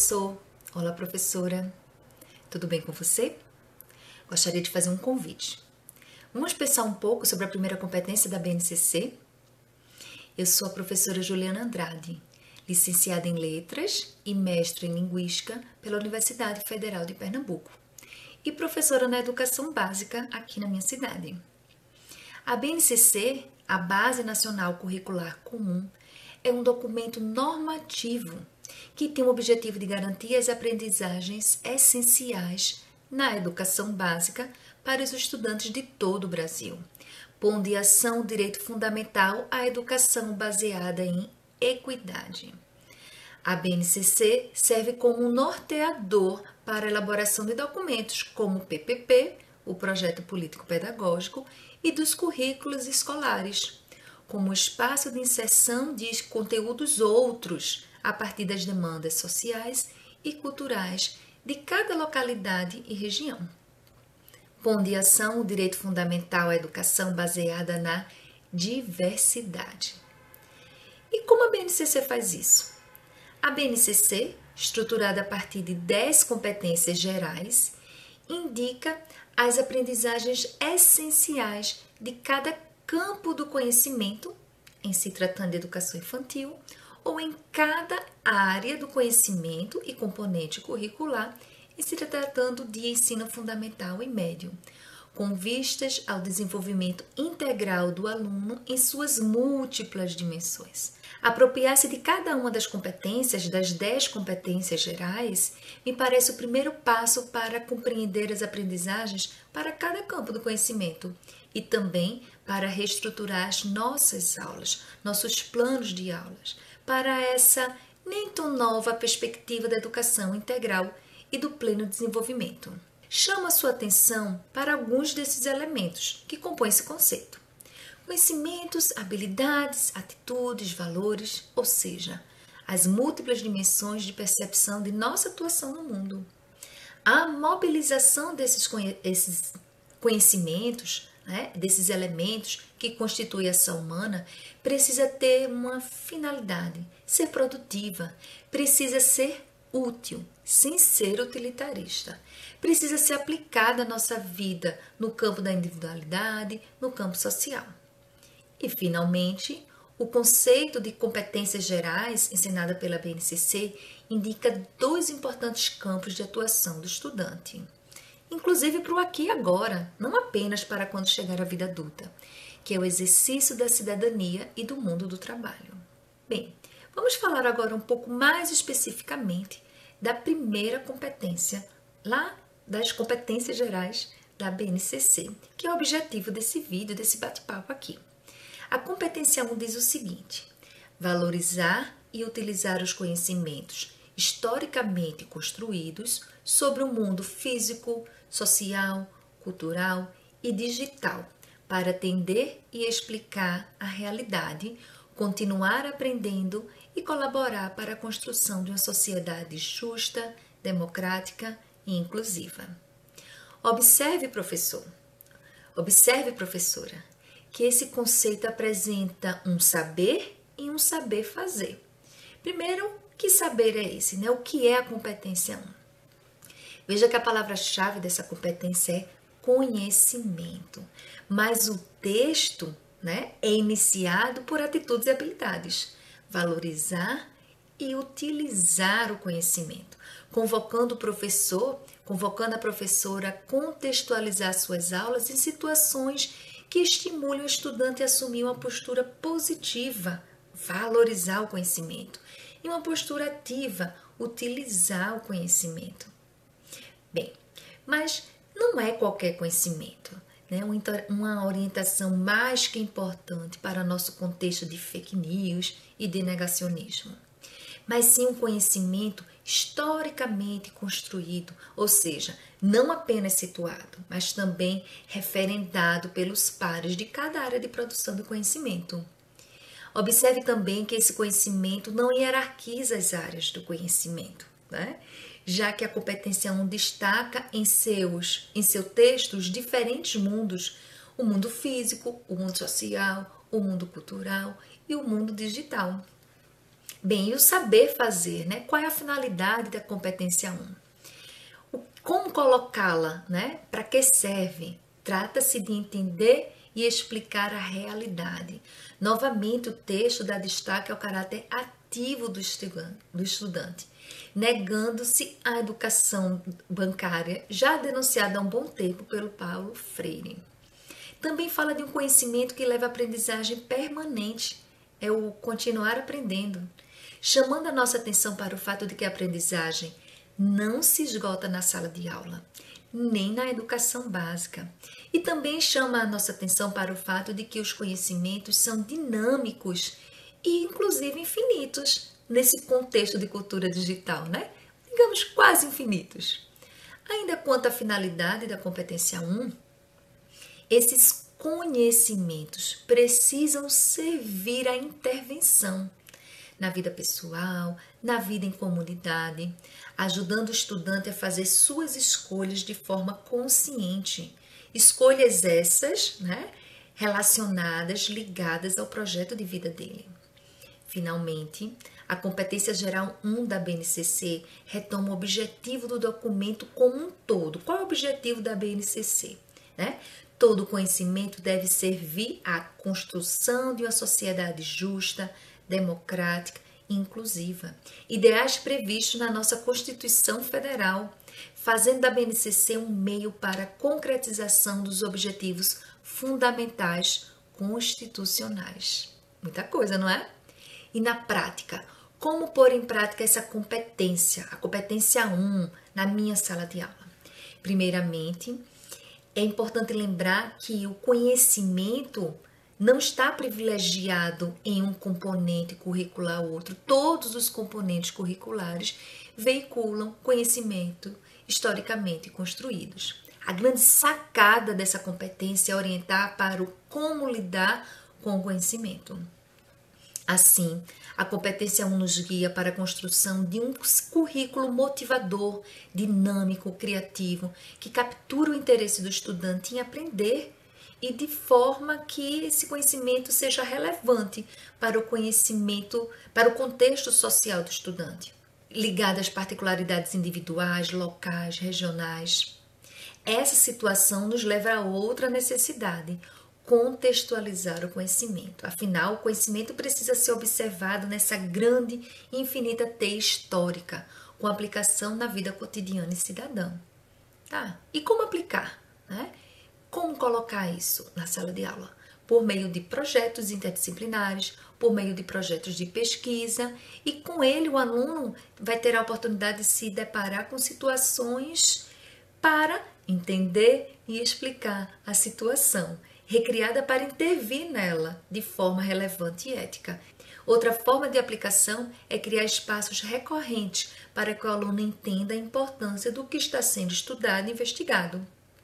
professor! Olá, professora! Tudo bem com você? Gostaria de fazer um convite. Vamos pensar um pouco sobre a primeira competência da BNCC? Eu sou a professora Juliana Andrade, licenciada em Letras e mestre em Linguística pela Universidade Federal de Pernambuco e professora na Educação Básica aqui na minha cidade. A BNCC, a Base Nacional Curricular Comum, é um documento normativo que tem o objetivo de garantir as aprendizagens essenciais na educação básica para os estudantes de todo o Brasil, pondo em ação o direito fundamental à educação baseada em equidade. A BNCC serve como um norteador para a elaboração de documentos como o PPP, o Projeto Político Pedagógico, e dos currículos escolares, como espaço de inserção de conteúdos outros a partir das demandas sociais e culturais de cada localidade e região. Pondo em ação o direito fundamental à educação baseada na diversidade. E como a BNCC faz isso? A BNCC, estruturada a partir de 10 competências gerais, indica as aprendizagens essenciais de cada campo do conhecimento, em se tratando de educação infantil, ou em cada área do conhecimento e componente curricular, em se tratando de ensino fundamental e médio, com vistas ao desenvolvimento integral do aluno em suas múltiplas dimensões. Apropriar-se de cada uma das competências, das 10 competências gerais, me parece o primeiro passo para compreender as aprendizagens para cada campo do conhecimento e também para reestruturar as nossas aulas, nossos planos de aulas, para essa nem tão nova perspectiva da educação integral e do pleno desenvolvimento. Chamo a sua atenção para alguns desses elementos que compõem esse conceito. Conhecimentos, habilidades, atitudes, valores, ou seja, as múltiplas dimensões de percepção de nossa atuação no mundo. A mobilização desses conhecimentos, desses elementos que constituem a ação humana, precisa ter uma finalidade, ser produtiva, precisa ser útil, sem ser utilitarista. Precisa ser aplicada à nossa vida no campo da individualidade, no campo social. E, finalmente, o conceito de competências gerais, ensinada pela BNCC, indica 2 importantes campos de atuação do estudante, inclusive para o aqui e agora, não apenas para quando chegar à vida adulta, que é o exercício da cidadania e do mundo do trabalho. Bem, vamos falar agora um pouco mais especificamente da primeira competência, lá das competências gerais da BNCC, que é o objetivo desse vídeo, desse bate-papo aqui. A competência 1 diz o seguinte: valorizar e utilizar os conhecimentos historicamente construídos sobre o mundo físico, social, cultural e digital, para atender e explicar a realidade, continuar aprendendo e colaborar para a construção de uma sociedade justa, democrática e inclusiva. Observe, professor, observe, professora, que esse conceito apresenta um saber e um saber fazer. Primeiro, que saber é esse, O que é a competência 1? Veja que a palavra-chave dessa competência é conhecimento, mas o texto, é iniciado por atitudes e habilidades. Valorizar e utilizar o conhecimento, convocando o professor, convocando a professora a contextualizar suas aulas em situações que estimulem o estudante a assumir uma postura positiva, valorizar o conhecimento, e uma postura ativa, utilizar o conhecimento. Bem, mas não é qualquer conhecimento, uma orientação mais que importante para nosso contexto de fake news e de negacionismo, mas sim um conhecimento historicamente construído, ou seja, não apenas situado, mas também referendado pelos pares de cada área de produção do conhecimento. Observe também que esse conhecimento não hierarquiza as áreas do conhecimento, já que a competência 1 destaca em seus textos diferentes mundos, o mundo físico, o mundo social, o mundo cultural e o mundo digital. Bem, e o saber fazer, né? Qual é a finalidade da competência 1? Como colocá-la, né? Para que serve? Trata-se de entender e explicar a realidade. Novamente, o texto dá destaque ao caráter ativo do estudante, negando-se à educação bancária, já denunciada há um bom tempo pelo Paulo Freire. Também fala de um conhecimento que leva à aprendizagem permanente, é o continuar aprendendo, chamando a nossa atenção para o fato de que a aprendizagem não se esgota na sala de aula, nem na educação básica. E também chama a nossa atenção para o fato de que os conhecimentos são dinâmicos e, inclusive, infinitos nesse contexto de cultura digital, né? Digamos, quase infinitos. Ainda quanto à finalidade da competência 1, esses conhecimentos precisam servir à intervenção na vida pessoal, na vida em comunidade, ajudando o estudante a fazer suas escolhas de forma consciente. Escolhas essas, né, relacionadas, ligadas ao projeto de vida dele. Finalmente, a competência geral 1 da BNCC retoma o objetivo do documento como um todo. Qual é o objetivo da BNCC? Todo conhecimento deve servir à construção de uma sociedade justa, democrática e inclusiva. Ideais previstos na nossa Constituição Federal, fazendo da BNCC um meio para a concretização dos objetivos fundamentais constitucionais. Muita coisa, não é? E na prática, como pôr em prática essa competência, a competência 1, na minha sala de aula? Primeiramente, é importante lembrar que o conhecimento não está privilegiado em um componente curricular ou outro. Todos os componentes curriculares veiculam conhecimento historicamente construídos. A grande sacada dessa competência é orientar para o como lidar com o conhecimento. Assim, a competência 1 nos guia para a construção de um currículo motivador, dinâmico, criativo, que captura o interesse do estudante em aprender e de forma que esse conhecimento seja relevante para o conhecimento, para o contexto social do estudante, ligado às particularidades individuais, locais, regionais. Essa situação nos leva a outra necessidade: contextualizar o conhecimento. Afinal, o conhecimento precisa ser observado nessa grande e infinita teia histórica, com aplicação na vida cotidiana e cidadã. Tá? E como aplicar? Né? Como colocar isso na sala de aula? Por meio de projetos interdisciplinares, por meio de projetos de pesquisa, e com ele o aluno vai ter a oportunidade de se deparar com situações para entender e explicar a situação, recriada para intervir nela de forma relevante e ética. Outra forma de aplicação é criar espaços recorrentes para que o aluno entenda a importância do que está sendo estudado e investigado.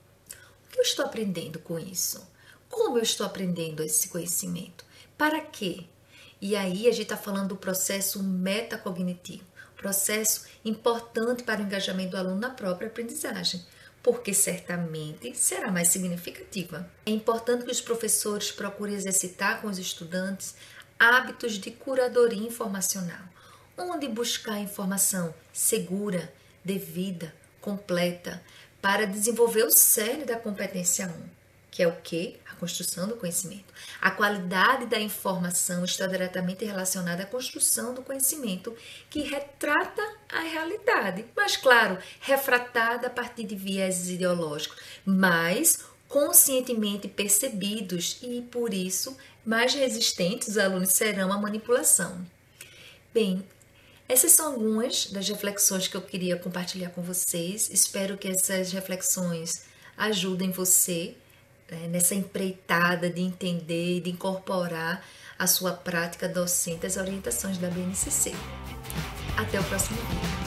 O que eu estou aprendendo com isso? Como eu estou aprendendo esse conhecimento? Para quê? E aí a gente está falando do processo metacognitivo, processo importante para o engajamento do aluno na própria aprendizagem, porque certamente será mais significativa. É importante que os professores procurem exercitar com os estudantes hábitos de curadoria informacional, onde buscar informação segura, devida, completa, para desenvolver o cerne da competência 1, que é o quê? A construção do conhecimento. A qualidade da informação está diretamente relacionada à construção do conhecimento, que retrata a realidade, mas claro, refratada a partir de vieses ideológicos, mas conscientemente percebidos e, por isso, mais resistentes os alunos serão à manipulação. Bem, essas são algumas das reflexões que eu queria compartilhar com vocês. Espero que essas reflexões ajudem você nessa empreitada de entender e de incorporar à sua prática docente as orientações da BNCC. Até o próximo vídeo.